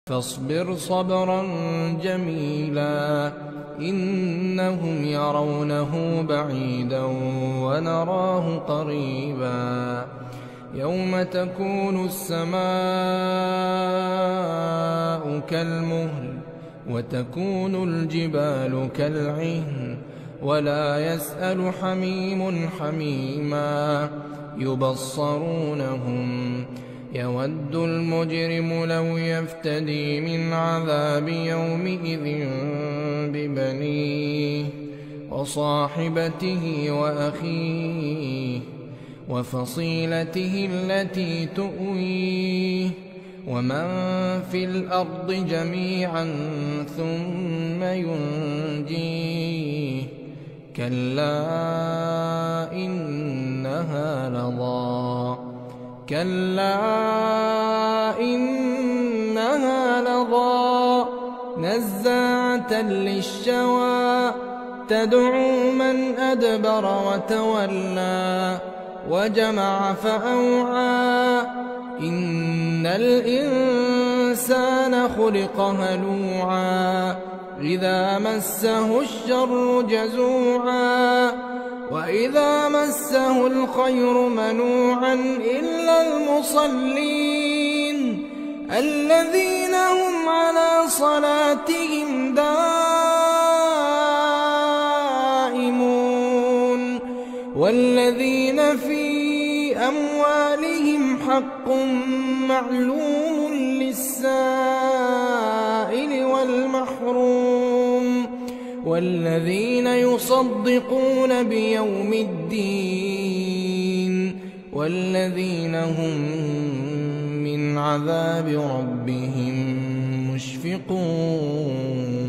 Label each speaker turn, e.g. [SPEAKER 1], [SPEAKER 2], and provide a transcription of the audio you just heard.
[SPEAKER 1] فاصبر صبرا جميلا إنهم يرونه بعيدا ونراه قريبا يوم تكون السماء كالمهل وتكون الجبال كالعهن ولا يسأل حميم حميما يبصرونهم يود المجرم لو يفتدي من عذاب يومئذ ببنيه وصاحبته وأخيه وفصيلته التي تؤويه ومن في الأرض جميعا ثم ينجيه كلا إنها لظى نزاعة للشوى تدعو من أدبر وتولى وجمع فأوعى إن الإنسان خلق هلوعا إذا مسه الشر جزوعا وإذا مسه الخير منوعا إلا المصلين الذين هم على صلاتهم دائمون والذين في أموالهم حق معلوم للسائل والمحروم والذين يصدقون بيوم الدين والذين هم من عذاب ربهم مشفقون